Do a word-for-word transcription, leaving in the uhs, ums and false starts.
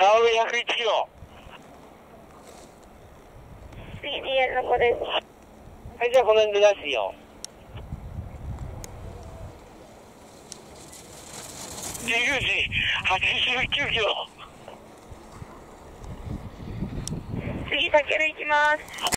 青上ひゃくいちキロ。 次 ディーエル の子です。 はい、じゃあこの辺で出すよ。じゅうじはちじゅうきゅうキロ。 次、たける行きます。